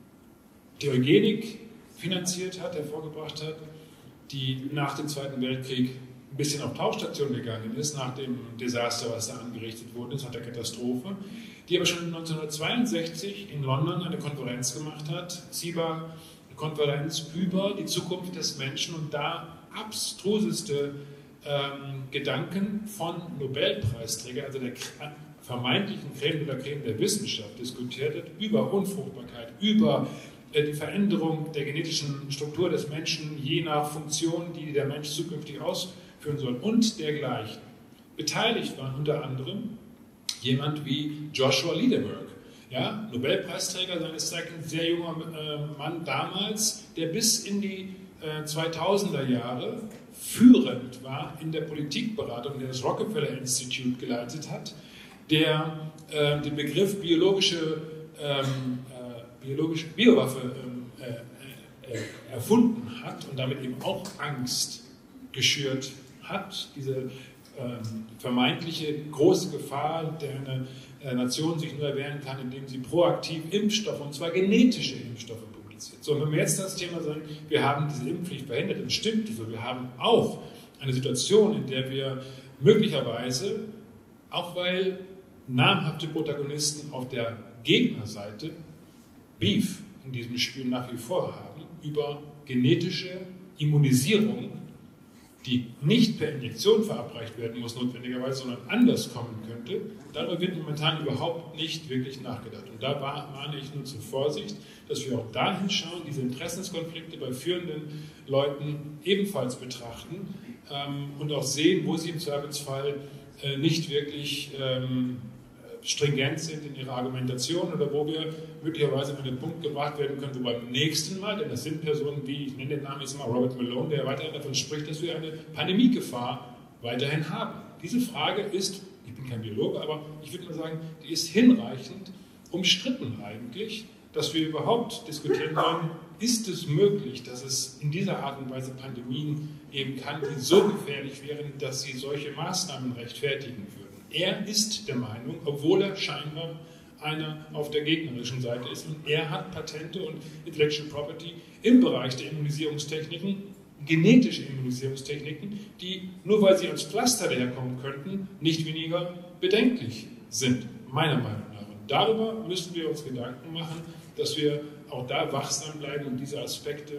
die Eugenik finanziert hat, hervorgebracht hat, die nach dem Zweiten Weltkrieg ein bisschen auf Tauchstation gegangen ist, nach dem Desaster, was da angerichtet wurde, nach der Katastrophe, die aber schon 1962 in London eine Konferenz gemacht hat, SIBA, eine Konferenz über die Zukunft des Menschen und da abstruseste Gedanken von Nobelpreisträgern, also der vermeintlichen Creme de la Creme der Wissenschaft diskutiert hat, über Unfruchtbarkeit, über die Veränderung der genetischen Struktur des Menschen je nach Funktion, die der Mensch zukünftig ausführen soll und dergleichen. Beteiligt waren unter anderem jemand wie Joshua Lideberg, ja, Nobelpreisträger seines Zeichens, sehr junger Mann damals, der bis in die 2000er Jahre führend war in der Politikberatung, der das Rockefeller Institute geleitet hat, der den Begriff biowaffe erfunden hat und damit eben auch Angst geschürt hat, diese vermeintliche große Gefahr, der eine Nation sich nur erwehren kann, indem sie proaktiv Impfstoffe, und zwar genetische Impfstoffe, publiziert. So, wenn wir jetzt das Thema sagen, wir haben diese Impfpflicht verhindert, dann stimmt so. Wir haben auch eine Situation, in der wir möglicherweise, auch weil namhafte Protagonisten auf der Gegnerseite Beef in diesem Spiel nach wie vor haben, über genetische Immunisierung, die nicht per Injektion verabreicht werden muss notwendigerweise, sondern anders kommen könnte, darüber wird momentan überhaupt nicht wirklich nachgedacht. Und da mahne ich nur zur Vorsicht, dass wir auch dahin schauen, diese Interessenskonflikte bei führenden Leuten ebenfalls betrachten und auch sehen, wo sie im Zweifelsfall nicht wirklich stringent sind in ihrer Argumentation oder wo wir möglicherweise an den Punkt gebracht werden können, wo beim nächsten Mal, denn das sind Personen wie, ich nenne den Namen jetzt mal Robert Malone, der weiterhin davon spricht, dass wir eine Pandemiegefahr weiterhin haben. Diese Frage ist, ich bin kein Biologe, aber ich würde mal sagen, die ist hinreichend umstritten eigentlich, dass wir überhaupt diskutieren wollen, ist es möglich, dass es in dieser Art und Weise Pandemien geben kann, die so gefährlich wären, dass sie solche Maßnahmen rechtfertigen würden. Er ist der Meinung, obwohl er scheinbar einer auf der gegnerischen Seite ist, und er hat Patente und Intellectual Property im Bereich der Immunisierungstechniken, genetische Immunisierungstechniken, die, nur weil sie als Pflaster daherkommen könnten, nicht weniger bedenklich sind, meiner Meinung nach. Und darüber müssen wir uns Gedanken machen, dass wir auch da wachsam bleiben und diese Aspekte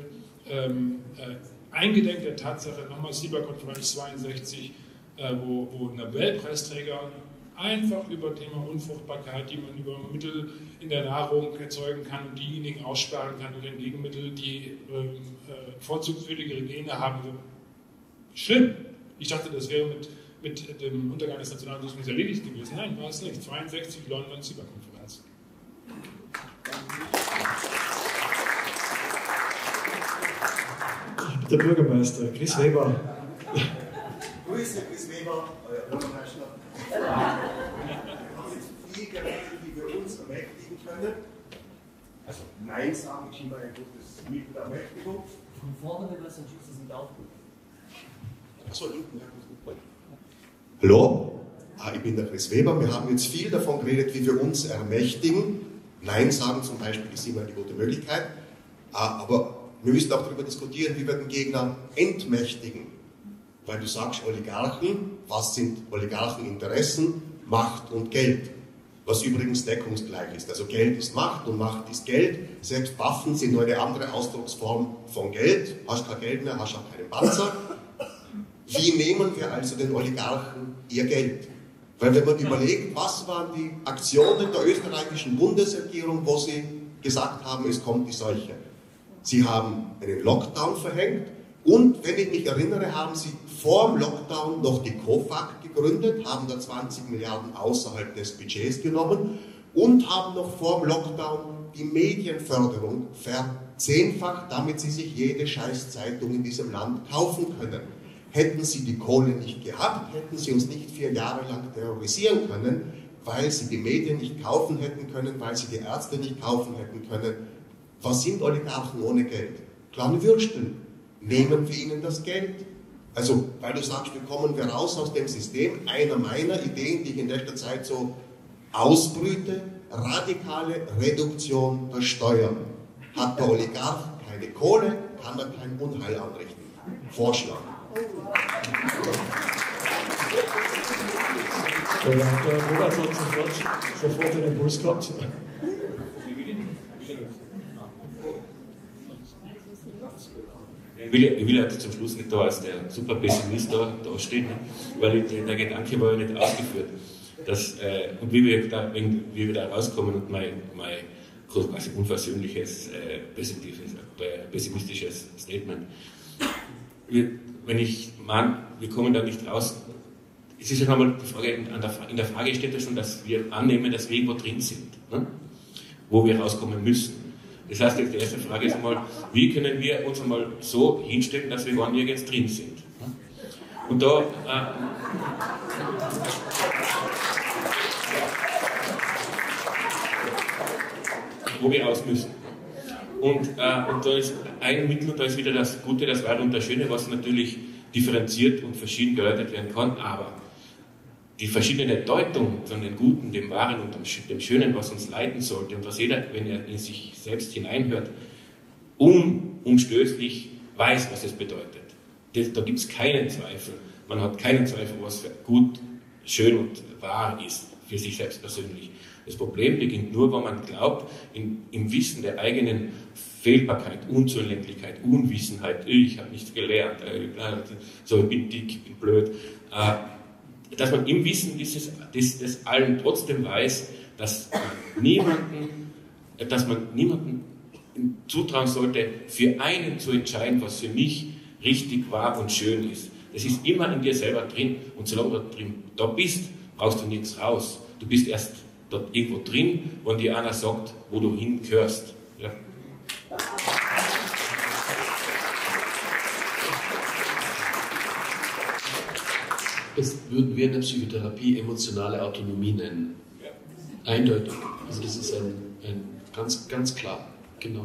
eingedenk der Tatsache, nochmal CIBA-Konferenz 62, wo Nobelpreisträger einfach über Thema Unfruchtbarkeit, die man über Mittel in der Nahrung erzeugen kann und diejenigen aussperren kann durch ein Gegenmittel, die vorzugswürdigere Gene haben. Schlimm. Ich dachte, das wäre mit dem Untergang des Nationalsozialismus erledigt gewesen. Nein, war es nicht. 62 London CIBA-Konferenz. Der Bürgermeister, Chris Weber. Grüße, Chris Weber, euer Bürgermeister. Wir haben jetzt viel geredet, wie wir uns ermächtigen können. Also Nein sagen ist immer ein gutes Mittel der Ermächtigung. Von vorne, wenn was, dann schickst du es nicht auch gut. Achso, hinten, ja, gut. Hallo, ich bin der Chris Weber. Wir haben jetzt viel davon geredet, wie wir uns ermächtigen. Nein sagen zum Beispiel ist immer eine gute Möglichkeit. Aber wir müssen auch darüber diskutieren, wie wir den Gegner entmächtigen. Weil du sagst Oligarchen, was sind Oligarcheninteressen? Macht und Geld. Was übrigens deckungsgleich ist. Also Geld ist Macht und Macht ist Geld. Selbst Waffen sind nur eine andere Ausdrucksform von Geld. Hast kein Geld mehr, hast auch keinen Panzer. Wie nehmen wir also den Oligarchen ihr Geld? Weil wenn man überlegt, was waren die Aktionen der österreichischen Bundesregierung, wo sie gesagt haben, es kommt die Seuche. Sie haben einen Lockdown verhängt und, wenn ich mich erinnere, haben sie vor dem Lockdown noch die COFAG gegründet, haben da 20 Milliarden außerhalb des Budgets genommen und haben noch vor dem Lockdown die Medienförderung verzehnfacht, damit sie sich jede Scheißzeitung in diesem Land kaufen können. Hätten sie die Kohle nicht gehabt, hätten sie uns nicht 4 Jahre lang terrorisieren können, weil sie die Medien nicht kaufen hätten können, weil sie die Ärzte nicht kaufen hätten können. Was sind Oligarchen ohne Geld? Kleine Würstel. Nehmen wir ihnen das Geld? Also, weil du sagst, wie kommen wir raus aus dem System? Einer meiner Ideen, die ich in letzter Zeit so ausbrüte, radikale Reduktion der Steuern. Hat der Oligarch keine Kohle, kann er kein Unheil anrichten. Vorschlag. Der Robert hat sofort einen Impuls gehabt. Ich will jetzt zum Schluss nicht da als der super Pessimist da stehen, weil der Gedanke war ja nicht ausgeführt. Und wie wir da rauskommen und mein quasi unversöhnliches, pessimistisches Statement. Wenn ich meine, wir kommen da nicht raus, es ist ja nochmal die Frage, in der Frage steht ja schon, dass wir annehmen, dass wir irgendwo drin sind, ne? Wo wir rauskommen müssen. Das heißt, die erste Frage ist einmal, wie können wir uns einmal so hinstellen, dass wir gar nirgends drin sind? Und da wo wir raus müssen. Und da ist ein Mittel, und da ist wieder das Gute, das Wahre und das Schöne, was natürlich differenziert und verschieden geläutert werden kann, aber die verschiedene Deutung von dem Guten, dem Wahren und dem Schönen, was uns leiten sollte und was jeder, wenn er in sich selbst hineinhört, unumstößlich weiß, was es bedeutet. Da gibt es keinen Zweifel. Man hat keinen Zweifel, was gut, schön und wahr ist für sich selbst persönlich. Das Problem beginnt nur, wenn man glaubt, im Wissen der eigenen Fehlbarkeit, Unzulänglichkeit, Unwissenheit, ich habe nichts gelernt, so, ich bin dick, ich bin blöd, dass man im Wissen des Allen trotzdem weiß, dass man niemanden zutrauen sollte, für einen zu entscheiden, was für mich richtig, wahr und schön ist. Das ist immer in dir selber drin, und solange du da bist, brauchst du nichts raus. Du bist erst dort irgendwo drin, wenn dir einer sagt, wo du hingehörst. Ja. Das würden wir in der Psychotherapie emotionale Autonomie nennen. Ja. Eindeutig. Also das ist ein ganz, ganz klar. Genau.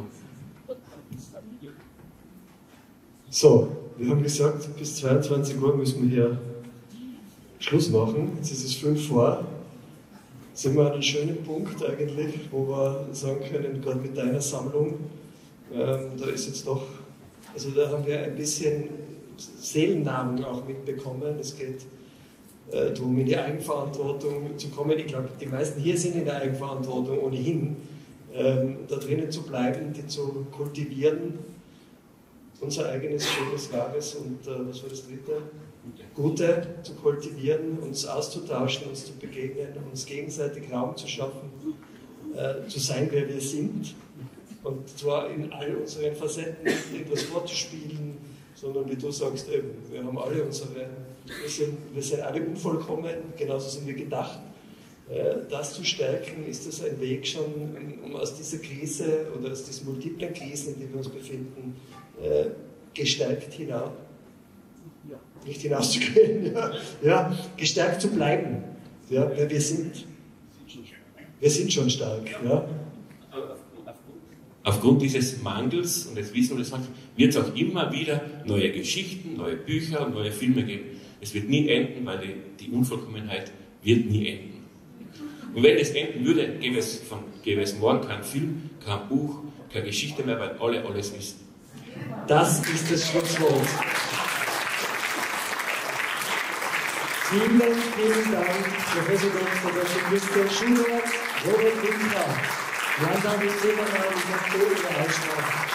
So, wir haben gesagt, bis 22 Uhr müssen wir hier Schluss machen. Jetzt ist es 5 vor. Sind wir an einem schönen Punkt eigentlich, wo wir sagen können, gerade mit deiner Sammlung, da ist jetzt doch, also da haben wir ein bisschen Seelennahrung auch mitbekommen. Es geht darum, in die Eigenverantwortung zu kommen. Ich glaube, die meisten hier sind in der Eigenverantwortung ohnehin, da drinnen zu bleiben, die zu kultivieren, unser eigenes schönes, wahres und was war das dritte? Gute zu kultivieren, uns auszutauschen, uns zu begegnen, uns gegenseitig Raum zu schaffen, zu sein, wer wir sind. Und zwar in all unseren Facetten, nicht etwas vorzuspielen, sondern wie du sagst, eben, wir haben alle wir sind alle unvollkommen, genauso sind wir gedacht. Das zu stärken, ist das ein Weg schon, um aus dieser Krise oder aus diesen multiplen Krisen, in denen wir uns befinden, gestärkt hinaus. Ja. Nicht hinauszugehen, ja, gestärkt zu bleiben. Ja, weil wir sind schon stark. Ja. Aufgrund dieses Mangels und des Wissens wird es auch immer wieder neue Geschichten, neue Bücher, neue Filme geben. Es wird nie enden, weil die Unvollkommenheit wird nie enden. Und wenn es enden würde, gäbe es morgen keinen Film, kein Buch, keine Geschichte mehr, weil alle alles wissen. Das ist das Schlusswort. Vielen Dank, Professor Dr. Christian Schubert, Robert Winter, Jan-David Zimmermann und Dr. Eichner.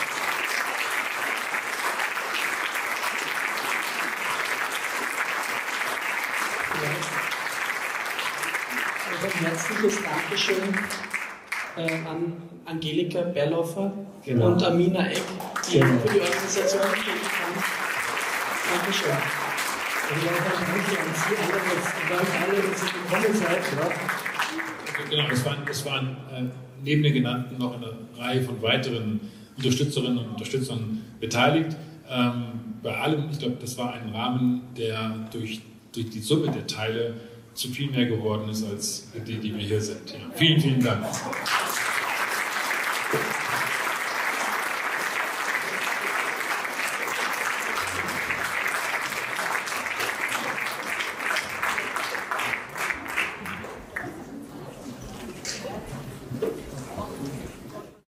Ein herzliches Dankeschön an Angelika Berloffer und Amina Eck für die Organisation. Dankeschön. Und danke an Sie alle, dass Sie gekommen seid. Genau, es waren neben den genannten noch eine Reihe von weiteren Unterstützerinnen und Unterstützern beteiligt. Bei allem, ich glaube, das war ein Rahmen, der durch die Summe der Teile zu viel mehr geworden ist als die wir hier sind. Ja. Vielen, vielen Dank.